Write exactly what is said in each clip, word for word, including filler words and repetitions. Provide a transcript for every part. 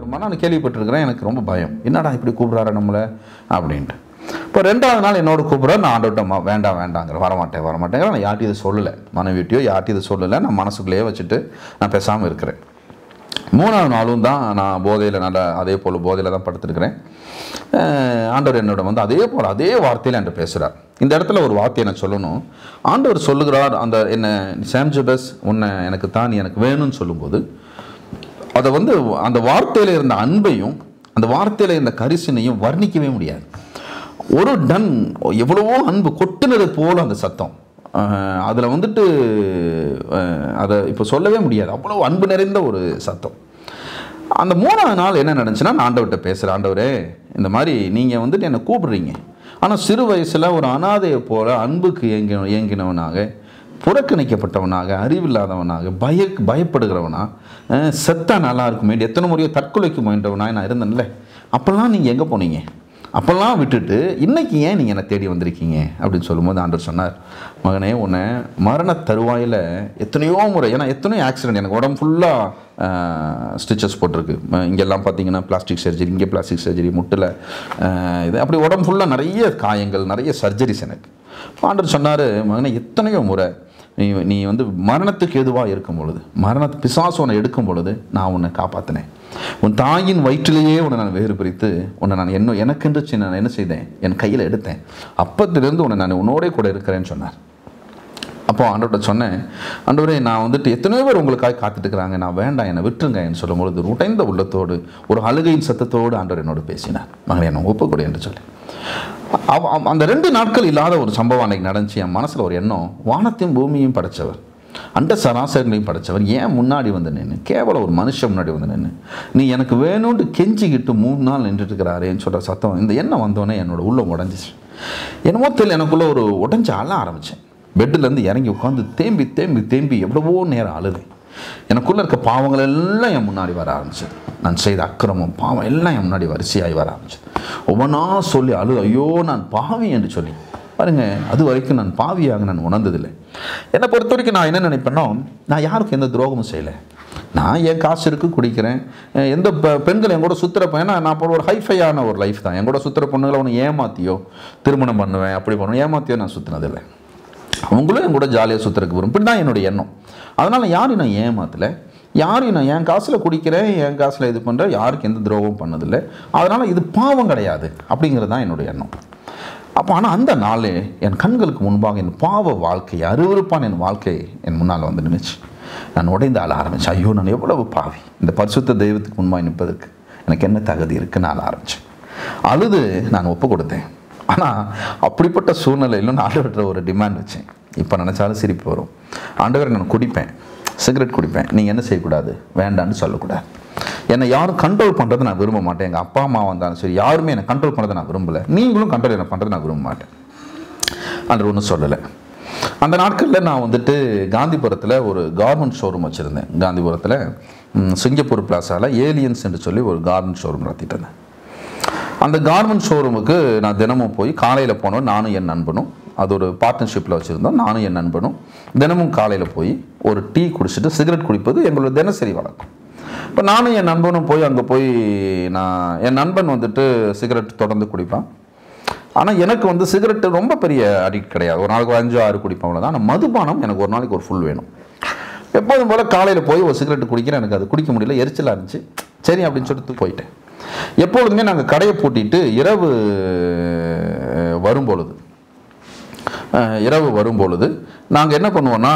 வருமா நான் கேள்விப்பட்டிருக்கிறேன். எனக்கு ரொம்ப பயம், என்னடா இப்படி கூப்பிட்றாரு நம்மளை அப்படின்ட்டு. இப்போ ரெண்டாவது நாள் என்னோட கூப்பிட்றேன். நான் ஆண்டவர்கிட்ட வேண்டாம் வேண்டாங்கிற வரமாட்டேன் வரமாட்டேங்கிற நான் யார்ட்டையும் இதை சொல்லலை, மனைவிட்டியோ யார்ட்டையும் இதை சொல்லலை. நான் மனசுக்குள்ளேயே வச்சுட்டு நான் பேசாமல் இருக்கிறேன். மூணாவது நாளும் தான் நான் போதையில் நல்லா அதே போல் போதையில் தான் படுத்துருக்கிறேன். ஆண்டவர் என்னோட வந்து அதே போல் அதே வார்த்தையில் என்கிட்ட பேசுகிறார். இந்த இடத்துல ஒரு வார்த்தையை நான் சொல்லணும். ஆண்டவர் சொல்லுகிறார், அந்த என்ன சாம் ஜெபஸ் உன்னை எனக்கு தான் நீ எனக்கு வேணும்னு சொல்லும்போது அதை வந்து அந்த வார்த்தையில் இருந்த அன்பையும் அந்த வார்த்தையில் இருந்த கரிசனையும் வர்ணிக்கவே முடியாது. ஒரு டன் எவ்வளவோ அன்பு கொட்டுனது போல் அந்த சத்தம், அதில் வந்துட்டு அதை இப்போ சொல்லவே முடியாது, அவ்வளோ அன்பு நிறைந்த ஒரு சத்தம். அந்த மூணாவது நாள் என்ன நடந்துச்சுன்னா, நான் ஆண்டவர்கிட்ட பேசுகிறேன், ஆண்டவரே இந்த மாதிரி நீங்கள் வந்துட்டு என்னை கூப்பிடுறீங்க, ஆனால் சிறு வயசில் ஒரு அனாதையை போல அன்புக்கு ஏங்கி ஏங்கினவனாக, புறக்கணிக்கப்பட்டவனாக, அறிவில்லாதவனாக, பய பயப்படுகிறவனா, செத்தா நல்லா இருக்குமே எத்தனை முறையோ தற்கொலைக்கு முயன்றவனாக நான் இருந்தேன்ல, அப்போல்லாம் நீங்கள் எங்கே போனீங்க, அப்போல்லாம் விட்டுட்டு இன்றைக்கி ஏன் நீங்கள் என்னை தேடி வந்திருக்கீங்க அப்படின்னு சொல்லும்போது ஆண்டவர் சொன்னார், மகனே உன்னை மரண தருவாயில் எத்தனையோ முறை, ஏன்னா எத்தனையோ ஆக்சிடென்ட், எனக்கு உடம்பு ஃபுல்லாக ஸ்டிச்சஸ் போட்டிருக்கு, இங்கெல்லாம் பார்த்தீங்கன்னா பிளாஸ்டிக் சர்ஜரி, இங்கே பிளாஸ்டிக் சர்ஜரி, முட்டில் இது அப்படி உடம்பு ஃபுல்லாக நிறைய காயங்கள், நிறைய சர்ஜரிஸ் எனக்கு. ஆண்டவர் சொன்னார், மகனே எத்தனையோ முறை நீ நீ வந்து மரணத்துக்கு எதுவாக இருக்கும் பொழுது, மரணத்து பிசாசு உன்னை எடுக்கும் பொழுது நான் உன்னை காப்பாற்றினேன், உன் தாயின் வயிற்றிலேயே உன்னை நான் வேறு பிரித்து உன்னை நான் என்ன எனக்கென்று நான் என்ன செய்தேன், என் கையில் எடுத்தேன், அப்பத்திலிருந்து உன்னை நான் உன்னோடே கூட இருக்கிறேன்னு சொன்னார். அப்போ ஆண்டவர்கிட்ட சொன்னேன், ஆண்டவரே நான் வந்துட்டு எத்தனையோ பேர் உங்களுக்காக காத்துட்டுருக்குறாங்க, நான் வேண்டாம் என்னை விட்டுருங்க என்று சொல்லும்பொழுது உடைந்த உள்ளத்தோடு ஒரு அழுகையின் சத்தத்தோடு ஆண்டவர் என்னோடு பேசினார், மகனே என்னை ஒப்புக்கொடு என்று சொல்லி. அந்த ரெண்டு நாட்கள் இல்லாத ஒரு சம்பவம் அன்றைக்கி நடந்துச்சு. என் மனசில் ஒரு எண்ணம், வானத்தையும் பூமியையும் படைத்தவர், அண்ட சராசரிகளையும் படைத்தவர் ஏன் முன்னாடி வந்து நின்று, கேவலம் ஒரு மனுஷன் முன்னாடி வந்து நின்று நீ எனக்கு வேணும்னு கெஞ்சிக்கிட்டு மூணு நாள் நின்றுட்டு இருக்கிறாரேன்னு சொல்கிற சத்தம், இந்த எண்ணம் வந்தோடனே என்னோட உள்ள உடஞ்சிச்சு. என்னமோ தெரியல, எனக்குள்ளே ஒரு உடஞ்சி அழ ஆரம்பித்தேன். பெட்டிலேருந்து இறங்கி உட்காந்து தேம்பி தேம்பி தேம்பி எவ்வளவோ நேரம் அழுதேன். எனக்குள்ளே இருக்க பாவங்கள் எல்லாம் என் முன்னாடி வர ஆரம்பிச்சது, நான் செய்த அக்கிரமம் பாவம் எல்லாம் என் முன்னாடி வரிசையாகி வர ஆரம்பிச்சது. ஒவ்வொன்றா சொல்லி அழு, ஐயோ நான் பாவி என்று சொல்லி பாருங்க, அது வரைக்கும் நான் பாவியாக நான் உணர்ந்ததில்லை. என்னை பொறுத்த வரைக்கும் நான் என்ன நினைப்பேனோ, நான் யாருக்கும் எந்த துரோகமும் செய்யலை, நான் என் காசு இருக்குது குடிக்கிறேன், எந்த பெண்கள் என் கூட சுற்றுற ஏன்னா நான் இப்போ ஒரு ஹைஃபையான ஒரு லைஃப் தான், என் கூட சுற்றுற பொண்ணுங்களை ஒன்று ஏமாற்றியோ திருமணம் பண்ணுவேன் அப்படி பண்ணுவேன், ஏமாற்றியோ நான் சுற்றினதில்லை, அவங்களும் என் கூட ஜாலியாக சுற்றுறதுக்கு வரும், இப்படி தான் என்னுடைய எண்ணம். அதனால் யாரையும் நான் ஏமாற்றலை, யாரையும் நான் என் காசில் குடிக்கிறேன், என் காசில் இது பண்ணுறேன், யாருக்கு எந்த துரோகமும் பண்ணதில்லை, அதனால் இது பாவம் கிடையாது அப்படிங்கிறது தான் என்னுடைய எண்ணம். அப்போ ஆனால் அந்த நாளே என் கண்களுக்கு முன்பாக என் பாவ வாழ்க்கை, அருவருப்பான என் வாழ்க்கை என் முன்னால் வந்து நின்றுச்சு. நான் உடைந்து ஆள ஆரம்பித்தேன், ஐயோ நான் எவ்வளவு பாவி, இந்த பரிசுத்த தெய்வத்துக்கு முன்பாக நிற்பதற்கு எனக்கு என்ன தகுதி இருக்குன்னு ஆள ஆரம்பித்தேன். அழுது நான் ஒப்பு கொடுத்தேன். ஆனால் அப்படிப்பட்ட சூழ்நிலையிலும் நான் ஆண்டவர்கிட்ட ஒரு டிமாண்ட் வச்சேன். இப்போ நினச்சாலும் சிரிப்பு வரும். ஆண்டவர் நான் குடிப்பேன், சிகரெட் குடிப்பேன், நீங்கள் என்ன செய்யக்கூடாது, வேண்டான்னு சொல்லக்கூடாது, என்னை யாரும் கண்ட்ரோல் பண்ணுறதை நான் விரும்ப மாட்டேன், எங்கள் அப்பா அம்மா வந்தாலும் சரி யாருமே என்னை கண்ட்ரோல் பண்ணுறதை நான் விரும்பலை, நீங்களும் கண்ட்ரோல் என்ன பண்ணுறதை நான் விரும்ப மாட்டேன். ஆண்டவர் ஒன்றும் சொல்லலை. அந்த நாட்களில் நான் வந்துட்டு காந்திபுரத்தில் ஒரு கார்மெண்ட் ஷோரூம் வச்சுருந்தேன். காந்திபுரத்தில் சிங்கப்பூர் பிளாஸாவில் ஏலியன்ஸ் என்று சொல்லி ஒரு கார்மெண்ட் ஷோரூம் நடத்திட்டு இருந்தேன். அந்த கார்மெண்ட் ஷோரூமுக்கு நான் தினமும் போய் காலையில் போனோம், நானும் என் நண்பனும், அது ஒரு பார்ட்னர்ஷிப்பில் வச்சுருந்தோம், நானும் என் நண்பனும் தினமும் காலையில் போய் ஒரு டீ குடிச்சிட்டு சிகரெட் குடிப்பது எங்களோட தினசரி வழக்கம். இப்போ நானும் என் நண்பனும் போய் அங்கே போய் நான் என் நண்பன் வந்துட்டு சிகரெட் தொடர்ந்து குடிப்பான். ஆனால் எனக்கு வந்து சிகரெட்டு ரொம்ப பெரிய அடிக்ட் கிடையாது, ஒரு நாளைக்கு ஒரு அஞ்சு ஆறு குடிப்பேன் அவ்வளோதான். ஆனால் மதுபானம் எனக்கு ஒரு நாளைக்கு ஒரு ஃபுல் வேணும். எப்போதும் போல் காலையில் போய் ஒரு சிகரெட்டு குடிக்கிறேன், எனக்கு அது குடிக்க முடியல, எரிச்சலாக இருந்துச்சு, சரி அப்படின்னு சொல்லிட்டு போயிட்டேன். எப்பொழுதுமே நாங்கள் கடையை பூட்டிட்டு இரவு வரும்பொழுது இரவு வரும்பொழுது நாங்கள் என்ன பண்ணுவோன்னா,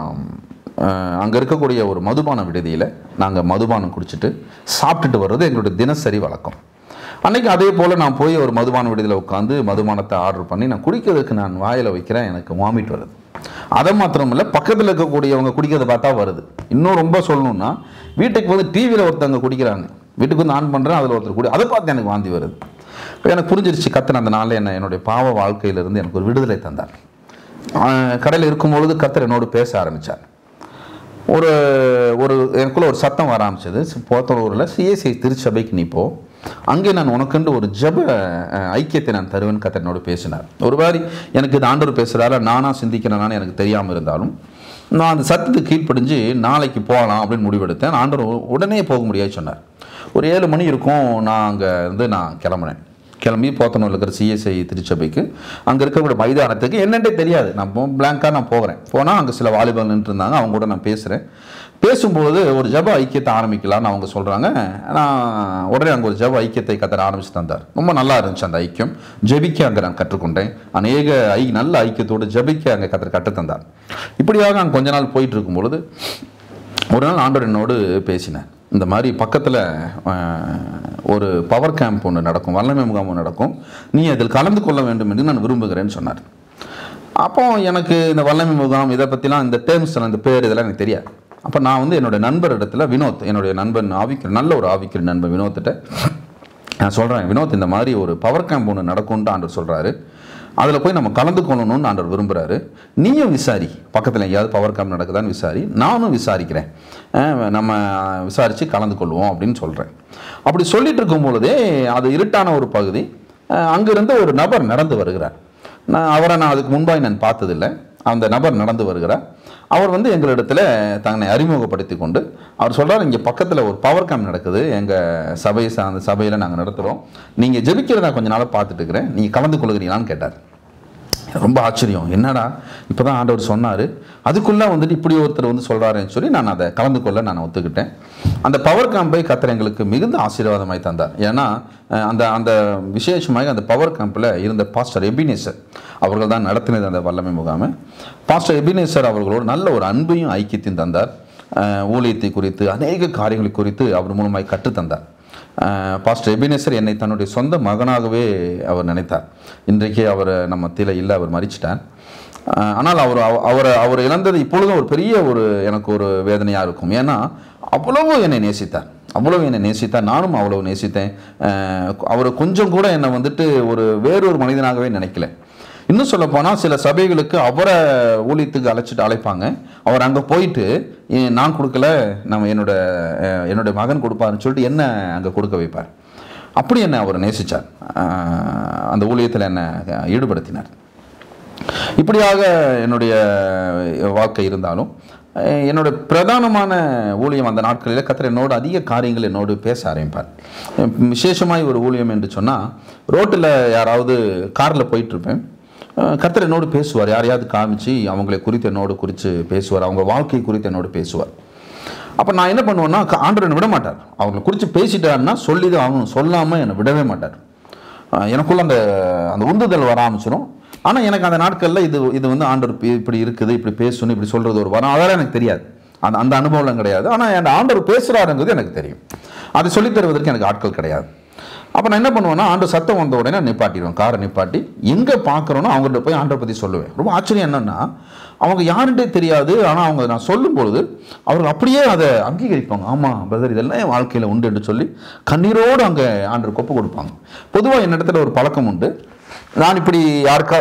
அங்கே இருக்கக்கூடிய ஒரு மதுபான விடுதியில் நாங்கள் மதுபானம் குடிச்சிட்டு சாப்பிட்டுட்டு வர்றது எங்களுடைய தினசரி வழக்கம். அன்றைக்கி அதே போல் நான் போய் ஒரு மதுபான விடுதியில் உட்காந்து மதுபானத்தை ஆர்டர் பண்ணி நான் குடிக்கிறதுக்கு நான் வாயில் வைக்கிறேன், எனக்கு வாமிட் வருது. அதை மாத்திரமில்லை, பக்கத்தில் இருக்கக்கூடியவங்க குடிக்கிறத பார்த்தா வருது. இன்னும் ரொம்ப சொல்லணுன்னா, வீட்டுக்கு வந்து டிவியில் ஒருத்தவங்க குடிக்கிறாங்க, வீட்டுக்கு வந்து ஆன் பண்ணுறேன், அதில் ஒருத்தர் குடி, அதை பார்த்து எனக்கு வாந்தி வருது. எனக்கு புரிஞ்சிருச்சு, கத்தர் அந்த நாளில் என்ன என்னுடைய பாவ வாழ்க்கையிலிருந்து எனக்கு ஒரு விடுதலை தந்தார். கடையில் இருக்கும்பொழுது கத்தர் என்னோடு பேச ஆரம்பித்தார். ஒரு ஒரு எனக்குள்ளே ஒரு சத்தம் வர ஆரம்பிச்சது, போத்தலூரில் சிஎஸ்ஐ திருச்சபைக்கு நீ போ, அங்கே நான் உனக்குண்டு ஒரு ஜப ஐக்கியத்தை நான் தருவேன் கத்தர் என்னோடு பேசினார். ஒரு மாதிரி எனக்கு இது ஆண்டவர் பேசுகிறாரா நானாக சிந்திக்கிறேனான்னு எனக்கு தெரியாமல் இருந்தாலும் நான் அந்த சத்தத்துக்கு கீழ்ப்படிஞ்சு நாளைக்கு போகலாம் அப்படின்னு முடிவெடுத்தேன். ஆண்டவர் உடனே போக முடியாது சொன்னார். ஒரு ஏழு மணி இருக்கும். நான் அங்கே இருந்து நான் கிளம்புனேன். கிளம்பி போத்தனூரில் இருக்கிற சிஎஸ்ஐ திருச்சபைக்கு அங்கே இருக்கக்கூடிய மைதானத்துக்கு என்னென்றே தெரியாது. நான் பிளாங்காக நான் போகிறேன். போனால் அங்கே சில வாலிபர்கள் நின்று இருந்தாங்க. அவங்க கூட நான் பேசுகிறேன். பேசும்போது ஒரு ஜப ஐக்கியத்தை ஆரம்பிக்கலான்னு அவங்க சொல்கிறாங்க. நான் உடனே அங்கே ஒரு ஜப ஐக்கியத்தை கத்தர ஆரம்பித்து தந்தார். ரொம்ப நல்லா இருந்துச்சு அந்த ஐக்கியம். ஜபிக்க அங்கே நான் கற்றுக்கொண்டேன். அநேக ஐ நல்ல ஐக்கியத்தோடு ஜபிக்க அங்கே கத்தர் கற்றுத்தந்தார். இப்படியாக அங்கே கொஞ்ச நாள் போயிட்டு இருக்கும்பொழுது ஒரு நாள் ஆண்டவர் என்னோடு பேசினேன். இந்த மாதிரி பக்கத்தில் ஒரு பவர் கேம்ப் ஒன்று நடக்கும், வல்லமை முகாம் ஒன்று நடக்கும், நீ அதில் கலந்து கொள்ள வேண்டும் என்று நான் விரும்புகிறேன்னு சொன்னார். அப்போ எனக்கு இந்த வல்லமை முகாம் இதை பற்றிலாம் இந்த டேர்ம்ஸ் இந்த பேர் இதெல்லாம் எனக்கு தெரியாது. அப்போ நான் வந்து என்னுடைய நண்பர் இடத்துல வினோத், என்னுடைய நண்பன் ஆவிக்கிற நல்ல ஒரு ஆவிக்கிற நண்பன் வினோத்திட்ட நான் சொல்கிறேன், வினோத் இந்த மாதிரி ஒரு பவர் கேம்ப் ஒன்று நடக்கும்னு ஆண்டவர் சொல்கிறாரு, அதில் போய் நம்ம கலந்து கொள்ளணும்னு ஆண்டவர் விரும்புகிறாரு. நீயும் விசாரி, பக்கத்தில் எங்கேயாவது பவர் கேம்ப் நடக்குதான்னு விசாரி, நானும் விசாரிக்கிறேன், நம்ம விசாரித்து கலந்து கொள்வோம் அப்படின்னு சொல்கிறேன். அப்படி சொல்லிட்டு இருக்கும் பொழுதே அது இருட்டான ஒரு பகுதி, அங்கிருந்து ஒரு நபர் நடந்து வருகிறார். நான் அவரை நான் அதுக்கு முன்பாக நான் பார்த்ததில்லை. அந்த நபர் நடந்து வருகிறார். அவர் வந்து எங்களிடத்தில் தன்னை அறிமுகப்படுத்தி கொண்டு அவர் சொல்கிறார், இங்கே பக்கத்தில் ஒரு பவர் கேம்ப் நடக்குது, எங்கள் சபை அந்த சபையில் நாங்கள் நடத்துகிறோம், நீங்கள் ஜெபிக்கிறதா கொஞ்ச நாளாக பார்த்துட்டு இருக்கிறேன், நீங்கள் கலந்து கொள்கிறீங்களான்னு கேட்டார். ரொம்ப ஆச்சரியம், என்னடா இப்போ தான் ஆண்டவர் சொன்னார், அதுக்குள்ளே வந்துட்டு இப்படி ஒருத்தர் வந்து சொல்கிறாருன்னு சொல்லி நான் அதை கலந்து கொள்ள நான் ஒத்துக்கிட்டேன். அந்த பவர் கேம்பை கத்தர் எங்களுக்கு மிகுந்த ஆசீர்வாதமாய் தந்தார். ஏன்னா அந்த அந்த விசேஷமாக அந்த பவர் கேம்பில் இருந்த பாஸ்டர் எபினேசர் அவர்கள் தான் நடத்தினது அந்த வல்லமை முகாமை. பாஸ்டர் எபினேசர் அவர்களோடு நல்ல ஒரு அன்பையும் ஐக்கியத்தையும் தந்தார். ஊழியத்தை குறித்து அநேக காரியங்களை குறித்து அவர் மூலமாய் கற்றுத்தந்தார். பாஸ்டர் எபினேசர் என்னை தன்னுடைய சொந்த மகனாகவே அவர் நினைத்தார். இன்றைக்கே அவர் நம்ம மத்தியில் இல்லை, அவர் மரிச்சிட்டார். ஆனால் அவர் அவரை அவர் இழந்தது இப்பொழுதும் ஒரு பெரிய ஒரு எனக்கு ஒரு வேதனையாக இருக்கும். ஏன்னா அவ்வளவு என்னை நேசித்தார், அவ்வளவு என்னை நேசித்தார், நானும் அவ்வளவு நேசித்தேன். அவர் கொஞ்சம் கூட என்னை வந்துட்டு ஒரு வேறொரு மனிதனாகவே நினைக்கல. இன்னும் சொல்ல போனால் சில சபைகளுக்கு அவரை ஊழியத்துக்கு அழைச்சிட்டு அழைப்பாங்க, அவர் அங்கே போயிட்டு நான் கொடுக்கல, நம்ம என்னோட என்னுடைய மகன் கொடுப்பாருன்னு சொல்லிட்டு என்ன அங்கே கொடுக்க வைப்பார். அப்படி என்னை அவர் நேசித்தார், அந்த ஊழியத்தில் என்னை ஈடுபடுத்தினார். இப்படியாக என்னுடைய வாழ்க்கை இருந்தாலும் என்னோட பிரதானமான ஊழியம் அந்த நாட்களில் கர்த்தர் என்னோடு அதிக காரியங்கள் என்னோடு பேச ஆரம்பிப்பார். விசேஷமாய் ஒரு ஊழியம் என்று சொன்னால், ரோட்டில் யாராவது காரில் போயிட்டுருப்பேன், கர்த்தர் என்னோடு பேசுவார். யாரையாவது காமிச்சு அவங்களை குறித்து என்னோடு குறித்து பேசுவார், அவங்க வாழ்க்கை குறித்து என்னோடு பேசுவார். அப்போ நான் என்ன பண்ணுவேன்னா, ஆண்டவர் என்னை விட மாட்டார். அவங்களை குறித்து பேசிட்டாருன்னா சொல்லி தான் ஆகணும், சொல்லாமல் என்னை விடவே மாட்டார். எனக்குள்ள அந்த அந்த உந்துதல் வர ஆரம்பிச்சிடும். ஆனால் எனக்கு அந்த நாட்களில் இது இது வந்து ஆண்டவர் இப்படி இருக்குது, இப்படி பேசணும், இப்படி சொல்கிறது ஒரு வரம், அதெல்லாம் எனக்கு தெரியாது. அந்த அந்த அனுபவம் கிடையாது. ஆனால் என் ஆண்டவர் பேசுகிறாருங்கிறது எனக்கு தெரியும். அதை சொல்லித் தருவதற்கு எனக்கு ஆட்கள் கிடையாது. அப்போ நான் என்ன பண்ணுவேன்னா, ஆண்டவர் சத்தம் வந்த உடனே நிப்பாட்டிடுவேன், காரை நிப்பாட்டி எங்கே பார்க்குறோன்னோ அவங்கள்ட்ட போய் ஆண்டவரை பற்றி சொல்லுவேன். ரொம்ப ஆச்சரியம் என்னென்னா, அவங்க யாருகிட்டே தெரியாது, ஆனால் அவங்க நான் சொல்லும்பொழுது அவர்கள் அப்படியே அதை அங்கீகரிப்பாங்க. ஆமாம் பிரதர், இதெல்லாம் என் வாழ்க்கையில் உண்டு என்று சொல்லி கண்ணீரோடு அங்கே ஆண்டவர் கொப்பு கொடுப்பாங்க. பொதுவாக என்னிடத்துல ஒரு பழக்கம் உண்டு. நான் இப்படி யாருக்கா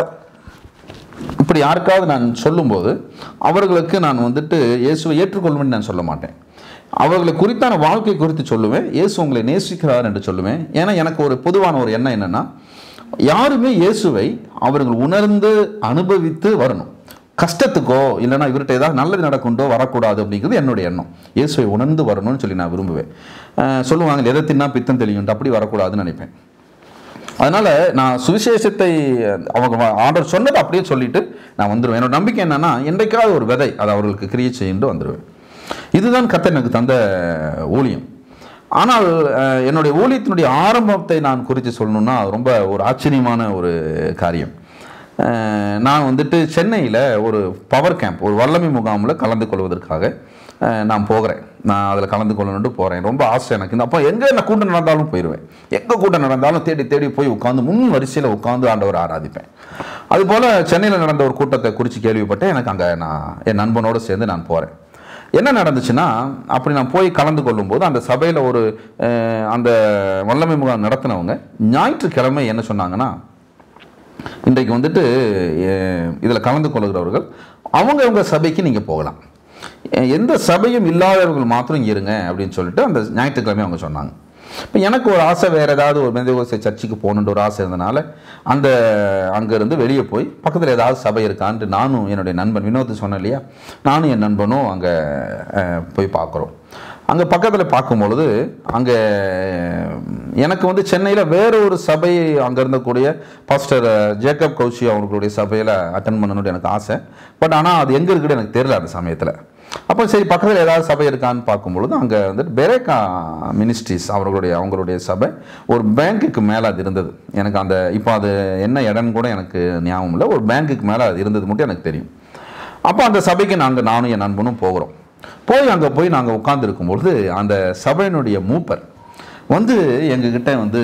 இப்படி யாருக்காவது நான் சொல்லும்போது அவர்களுக்கு நான் வந்துட்டு இயேசுவை ஏற்றுக்கொள்வேன்னு நான் சொல்ல மாட்டேன். அவர்களை குறித்தான வாழ்க்கை குறித்து சொல்லுவேன், இயேசு உங்களை நேசிக்கிறார் என்று சொல்லுவேன். ஏன்னா எனக்கு ஒரு பொதுவான ஒரு எண்ணம் என்னென்னா, யாருமே இயேசுவை அவர்கள் உணர்ந்து அனுபவித்து வரணும். கஷ்டத்துக்கோ இல்லைனா இவர்கிட்ட ஏதாவது நல்லது நடக்குண்டோ வரக்கூடாது அப்படிங்கிறது என்னுடைய எண்ணம். இயேசுவை உணர்ந்து வரணும்னு சொல்லி நான் விரும்புவேன். சொல்லுவாங்க எதை தின்னா பித்தம் தெளியுண்டு, அப்படி வரக்கூடாதுன்னு நினைப்பேன். அதனால் நான் சுவிசேஷத்தை அவங்க ஆண்டவர் சொன்னதை அப்படியே சொல்லிவிட்டு நான் வந்துடுவேன். என்னோட நம்பிக்கை என்னென்னா, என்றைக்காவது ஒரு விதை அதை அவர்களுக்கு கிரியை செய்து வந்துடுவேன். இதுதான் கர்த்தர் எனக்கு தந்த ஊழியம். ஆனால் என்னுடைய ஊழியத்தினுடைய ஆரம்பத்தை நான் குறித்து சொல்லணுன்னா ரொம்ப ஒரு ஆச்சரியமான ஒரு காரியம். நான் வந்துட்டு சென்னையில் ஒரு பவர் கேம்ப், ஒரு வல்லமை முகாமில் கலந்து கொள்வதற்காக நான் போகிறேன். நான் அதில் கலந்து கொள்ளணுன்ட்டு போகிறேன். ரொம்ப ஆசை எனக்கு. இந்த அப்போ எங்கே என்ன கூட்டம் நடந்தாலும் போயிடுவேன். எங்கே கூட்டம் நடந்தாலும் தேடி தேடி போய் உட்காந்து முன் வரிசையில் உட்காந்து ஆண்டவரை ஆராதிப்பேன். அதுபோல் சென்னையில் நடந்த ஒரு கூட்டத்தை குறித்து கேள்விப்பட்டேன். எனக்கு அங்கே நான் என் நண்பனோடு சேர்ந்து நான் போகிறேன். என்ன நடந்துச்சுன்னா, அப்படி நான் போய் கலந்து கொள்ளும்போது அந்த சபையில் ஒரு அந்த வல்லமை முகாம் நடத்தினவங்க ஞாயிற்றுக்கிழமை என்ன சொன்னாங்கன்னா, இன்றைக்கு வந்துட்டு இதில் கலந்து கொள்கிறவர்கள் அவங்க அவங்க சபைக்கு நீங்கள் போகலாம், எந்த சபையும் இல்லாதவர்கள் மாத்திரம் இருங்க அப்படின்னு சொல்லிட்டு அந்த ஞாயிற்றுக்கிழமை அவங்க சொன்னாங்க. இப்போ எனக்கு ஒரு ஆசை, வேறு ஏதாவது ஒரு பெந்தேகோஸ்தே சர்ச்சுக்கு போகணுன்ற ஒரு ஆசை இருந்தனால அந்த அங்கேருந்து வெளியே போய் பக்கத்தில் ஏதாவது சபை இருக்கான்ட்டு நானும் என்னுடைய நண்பன் வினோத் சொன்னேன் இல்லையா, நானும் என் நண்பனும் அங்கே போய் பார்க்குறோம். அங்கே பக்கத்தில் பார்க்கும்பொழுது அங்கே எனக்கு வந்து சென்னையில் வேற ஒரு சபை அங்கே இருந்தக்கூடிய பாஸ்டர் ஜேக்கப் கௌஷி அவங்களுடைய சபையில் அட்டன் பண்ணணும்னு எனக்கு ஆசை. பட் ஆனால் அது எங்கே இருக்குன்னு எனக்கு தெரியல அந்த சமயத்தில். அப்போ சரி பக்கத்தில் ஏதாவது சபை இருக்கான்னு பார்க்கும்பொழுது அங்கே வந்துட்டு பெரேக்கா மினிஸ்ட்ரிஸ் அவர்களுடைய அவங்களுடைய சபை ஒரு பேங்க்குக்கு மேலே அது இருந்தது. எனக்கு அந்த இப்போ அது என்ன இடம்னு கூட எனக்கு ஞாபகம் இல்லை. ஒரு பேங்க்குக்கு மேலே அது இருந்தது மட்டும் எனக்கு தெரியும். அப்போ அந்த சபைக்கு நாங்கள் நானும் என் நண்பனும் போகிறோம். போய் அங்கே போய் நாங்கள் உட்காந்துருக்கும்பொழுது அந்த சபையினுடைய மூப்பர் வந்து எங்ககிட்ட வந்து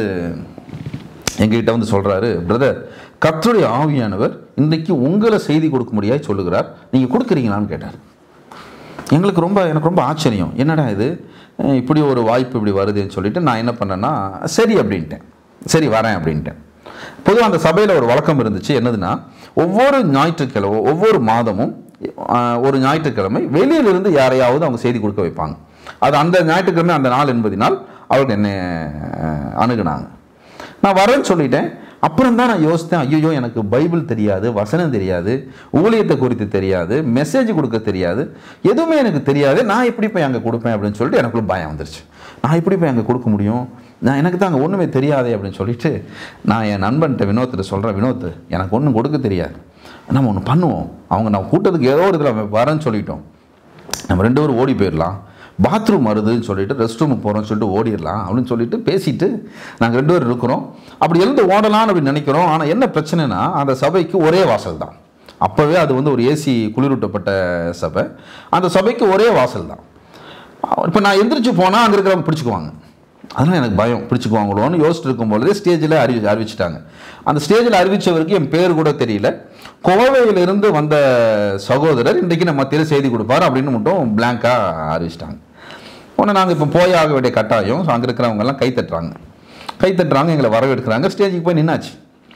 எங்ககிட்ட வந்து சொல்கிறாரு, பிரதர் கர்த்தருடைய ஆவியானவர் இன்றைக்கு உங்களை செய்தி கொடுக்க முடியாது சொல்லுகிறார், நீங்கள் கொடுக்குறீங்களான்னு கேட்டார். எங்களுக்கு ரொம்ப எனக்கு ரொம்ப ஆச்சரியம், என்னடா இது இப்படி ஒரு வாய்ப்பு இப்படி வருதுன்னு சொல்லிட்டு நான் என்ன பண்ணேன்னா சரி அப்படின்ட்டேன், சரி வரேன் அப்படின்ட்டேன். பொதுவாக அந்த சபையில் ஒரு வழக்கம் இருந்துச்சு, என்னதுன்னா ஒவ்வொரு ஞாயிற்றுக்கிழமை ஒவ்வொரு மாதமும் ஒரு ஞாயிற்றுக்கிழமை வெளியிலிருந்து யாரையாவது அவங்க செய்தி கொடுக்க வைப்பாங்க. அது அந்த ஞாயிற்றுக்கிழமை அந்த நாள் என்பதினால் அவர்கள் என்னை அணுகுனாங்க. நான் வரேன்னு சொல்லிட்டேன். அப்புறம் தான் நான் யோசித்தேன், ஐயோ எனக்கு பைபிள் தெரியாது, வசனம் தெரியாது, ஊழியத்தை குறித்து தெரியாது, மெசேஜ் கொடுக்க தெரியாது, எதுவுமே எனக்கு தெரியாது, நான் எப்படி போய் அங்கே கொடுப்பேன் அப்படின்னு சொல்லிட்டு எனக்குள்ள பயம் வந்துருச்சு. நான் எப்படி போய் அங்கே கொடுக்க முடியும், நான் எனக்கு தான் அங்கே ஒன்றுமே தெரியாதே அப்படின்னு சொல்லிட்டு நான் என் நண்பன்கிட்ட வினோத்திட்ட சொல்கிறேன், வினோத் எனக்கு ஒன்றும் கொடுக்க தெரியாது, நம்ம ஒன்று பண்ணுவோம், அவங்க நான் கூட்டத்துக்கு ஏதோ ஒரு இதில் வரேன்னு சொல்லிட்டோம், நம்ம ரெண்டு பேரும் ஓடி போயிடலாம், பாத்ரூம் வருதுன்னு சொல்லிட்டு ரெஸ்ட் ரூமுக்கு போகிறோம்னு சொல்லிட்டு ஓடிடலாம் அப்படின்னு சொல்லிட்டு பேசிட்டு நாங்கள் ரெண்டு பேரும் இருக்கிறோம். அப்படி எழுந்து ஓடலான்னு அப்படின்னு நினைக்கிறோம். ஆனால் என்ன பிரச்சனைனா அந்த சபைக்கு ஒரே வாசல் தான். அப்போவே அது வந்து ஒரு ஏசி குளிரூட்டப்பட்ட சபை. அந்த சபைக்கு ஒரே வாசல் தான். இப்போ நான் எந்திரிச்சு போனால் அங்கே இருக்கிறவங்க பிடிச்சிக்குவாங்க. அதனால் எனக்கு பயம், பிடிச்சிக்குவாங்களோன்னு யோசிச்சுட்டு இருக்கும்பொழுதே ஸ்டேஜில் அறிவி அறிவிச்சிட்டாங்க. அந்த ஸ்டேஜில் அறிவித்தவருக்கு என் பேர் கூட தெரியல. கோவையிலிருந்து வந்த சகோதரர் இன்றைக்கு நம்ம மத்தியில் செய்தி கொடுப்பார் அப்படின்னு மட்டும் பிளாங்காக அறிவிச்சிட்டாங்க. ஒன்று நாங்கள் இப்போ போய் ஆக வேண்டிய கட்டாயம். அங்கே இருக்கிறவங்கெல்லாம் கை தட்டுறாங்க கை தட்டுறாங்க எங்களை வரவேற்கிறாங்க. ஸ்டேஜுக்கு போய் நின்னாச்சு.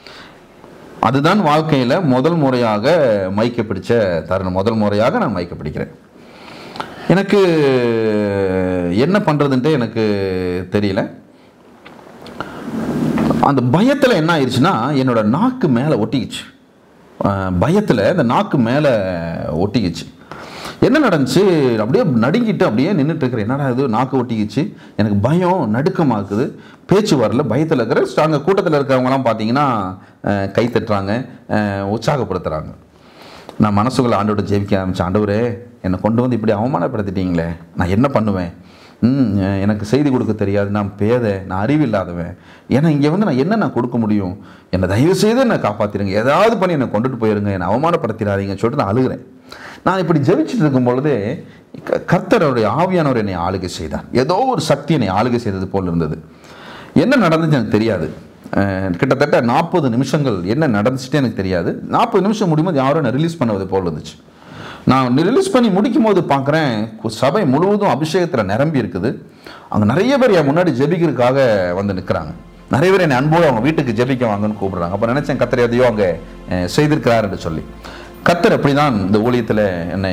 அதுதான் வாழ்க்கையில் முதல் முறையாக மைக்க பிடிச்ச தருணம். முதல் முறையாக நான் மைக்க பிடிக்கிறேன். எனக்கு என்ன பண்ணுறதுன்ட்டு எனக்கு தெரியல. அந்த பயத்தில் என்ன ஆயிடுச்சுன்னா என்னோட நாக்கு மேலே ஒட்டிக்கிச்சு. பயத்தில் இந்த நாக்கு மேலே ஒட்டிக்கிச்சு. என்ன நடந்துச்சு, அப்படியே நடுங்கிட்டு அப்படியே நின்றுட்டு இருக்கிறேன். என்னடா இது நாக்கு ஒட்டிக்கிச்சு, எனக்கு பயம் நடுக்கமாக்குது, பேச்சு வரல, பயத்தில் இருக்கிற அங்கே கூட்டத்தில் இருக்கிறவங்கலாம் பார்த்தீங்கன்னா கை தட்டுறாங்க, உற்சாகப்படுத்துகிறாங்க. நான் மனசுக்குள்ள ஆண்டோட ஜெபிக்க ஆரம்பித்தேன், ஆண்டவரே என்னை கொண்டு வந்து இப்படி அவமானப்படுத்திட்டீங்களே, நான் என்ன பண்ணுவேன், ம் எனக்கு செய்தி கொடுக்க தெரியாது, நான் பேதை, நான் அறிவில்லாதவன், ஏன்னா இங்கே வந்து நான் என்ன நான் கொடுக்க முடியும், என்னை தயவு செய்து என்னை காப்பாற்றிடுங்க, ஏதாவது பண்ணி என்னை கொண்டுட்டு போயிருங்க, என்னை அவமானப்படுத்திடாதீங்கன்னு சொல்லிட்டு நான் அழுகிறேன். நான் இப்படி ஜெபிச்சுட்டு இருக்கும் பொழுதே கர்த்தருடைய ஆவியானவர் என்னை ஆளுகை செய்தார். ஏதோ ஒரு சக்தி என்னை ஆளுகை செய்தது போல் இருந்தது. என்ன நடந்துச்சு எனக்கு தெரியாது. கிட்டத்தட்ட நாற்பது நிமிஷங்கள் என்ன நடந்துச்சுட்டே எனக்கு தெரியாது. நாற்பது நிமிஷம் முடியும்போது யாரும் என்னை ரிலீஸ் பண்ணுவது போல் இருந்துச்சு. நான் ரிலீஸ் பண்ணி முடிக்கும் போது பார்க்குறேன் சபை முழுவதும் அபிஷேகத்தில் நிரம்பி இருக்குது. அங்கே நிறைய பேர் என் முன்னாடி ஜெபிக்கிறதுக்காக வந்து நிற்கிறாங்க. நிறைய பேர் என்னை அன்போடு அவங்க வீட்டுக்கு ஜெபிக்க வாங்கன்னு கூப்பிடுறாங்க. அப்போ நினச்சேன் கர்த்தர் எதையோ அங்கே செய்திருக்கிறார் என்று சொல்லி. கர்த்தர் அப்படி தான் இந்த ஊழியத்தில் என்னை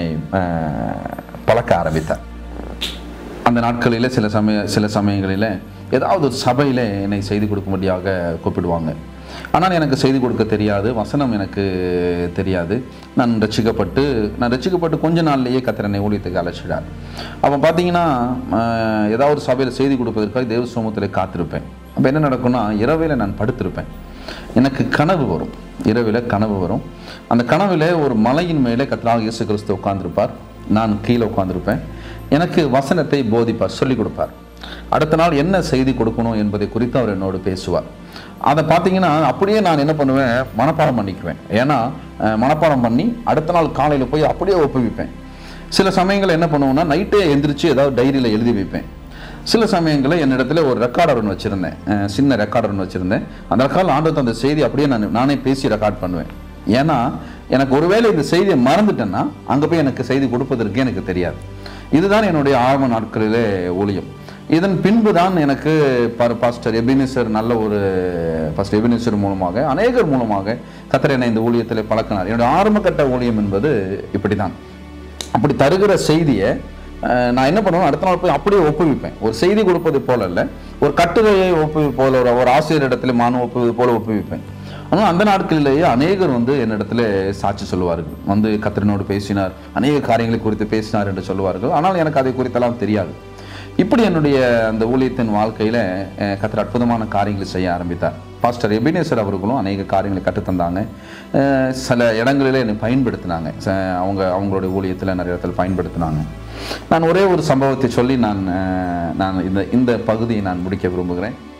பழக்க ஆரம்பித்தார். அந்த நாட்களில் சில சமய சில சமயங்களில் ஏதாவது ஒரு சபையில் என்னை செய்தி கொடுக்கும்படியாக கூப்பிடுவாங்க. ஆனால் எனக்கு செய்தி கொடுக்க தெரியாது, வசனம் எனக்கு தெரியாது. நான் ரட்சிக்கப்பட்டு நான் ரட்சிக்கப்பட்டு கொஞ்ச நாள்லேயே கர்த்தர் என்னை ஊழியத்துக்கு அழைச்சிடார். அப்போ பார்த்தீங்கன்னா ஏதாவது ஒரு சபையில் செய்தி கொடுப்பதற்காக தேவ சமூகத்தில் காத்திருப்பேன். அப்போ என்ன நடக்கும்னா இரவில் நான் படுத்திருப்பேன். எனக்கு கனவு வரும், இரவில் கனவு வரும். அந்த கனவில் ஒரு மலையின் மேலே கர்த்தராகிய இயேசு கிறிஸ்து உட்கார்ந்திருப்பார், நான் கீழே உட்கார்ந்திருப்பேன். எனக்கு வசனத்தை போதிப்பார், சொல்லிக் கொடுப்பார். அடுத்த நாள் என்ன செய்தி கொடுக்கணும் என்பதை குறித்து அவர் என்னோடு பேசுவார். அதை பார்த்தீங்கன்னா அப்படியே நான் என்ன பண்ணுவேன், மனப்பாடம் பண்ணிக்குவேன். ஏன்னா மனப்பாடம் பண்ணி அடுத்த நாள் காலையில் போய் அப்படியே ஒப்புவிப்பேன். சில சமயங்கள் என்ன பண்ணுவேன்னா நைட்டே எந்திரிச்சு ஏதாவது டைரியில் எழுதி வைப்பேன். சில சமயங்களில் என்னிடத்துல ஒரு ரெக்கார்டர் ஒன்று வச்சுருந்தேன், சின்ன ரெக்கார்டர் ஒன்று வச்சுருந்தேன். அந்த ரெக்கார்டில் ஆண்டவர் அந்த செய்தி அப்படியே நான் நானே பேசி ரெக்கார்ட் பண்ணுவேன். ஏன்னா எனக்கு ஒருவேளை இந்த செய்தியை மறந்துட்டேன்னா அங்கே போய் எனக்கு செய்தி கொடுப்பதற்கு எனக்கு தெரியாது. இதுதான் என்னுடைய ஆரம்ப நாட்களிலே ஊழியம். இதன் பின்பு தான் எனக்கு பாஸ்டர் எபினேசர் நல்ல ஒரு பாஸ்டர் எபினேசர் மூலமாக அநேகர் மூலமாக கர்த்தர் என்னை இந்த ஊழியத்தில் பழக்கினார். என்னுடைய ஆரம்ப கட்ட ஊழியம் என்பது இப்படி தான். அப்படி தருகிற செய்தியை நான் என்ன பண்ணுவேன், அடுத்த நாள் போய் அப்படியே ஒப்புவிப்பேன். ஒரு செய்தி கொடுப்பது போல இல்லை, ஒரு கட்டுரையை ஒப்புவி போல ஒரு ஒரு ஆசிரியர் இடத்துல மானு ஒப்புவது போல ஒப்புவிப்பேன். ஆனால் அந்த நாட்களிலேயே அநேகர் வந்து என்னிடத்துல சாட்சி சொல்லுவார்கள், வந்து கர்த்தரினோடு பேசினார், அநேக காரியங்களை குறித்து பேசினார் என்று சொல்லுவார்கள். ஆனால் எனக்கு அதை குறித்தெல்லாம் தெரியாது. இப்படி என்னுடைய அந்த ஊழியத்தின் வாழ்க்கையில் கர்த்தர் அற்புதமான காரியங்களை செய்ய ஆரம்பித்தார். பாஸ்டர் எபினேசர் அவர்களும் அநேக காரியங்களை கற்றுத்தந்தாங்க. சில இடங்களில் என்னை பயன்படுத்தினாங்க. அவங்க அவங்களுடைய ஊழியத்தில் நிறைய இடத்துல பயன்படுத்தினாங்க. நான் ஒரே ஒரு சம்பவத்தை சொல்லி நான் நான் இந்த இந்த பகுதியை நான் முடிக்க விரும்புகிறேன்.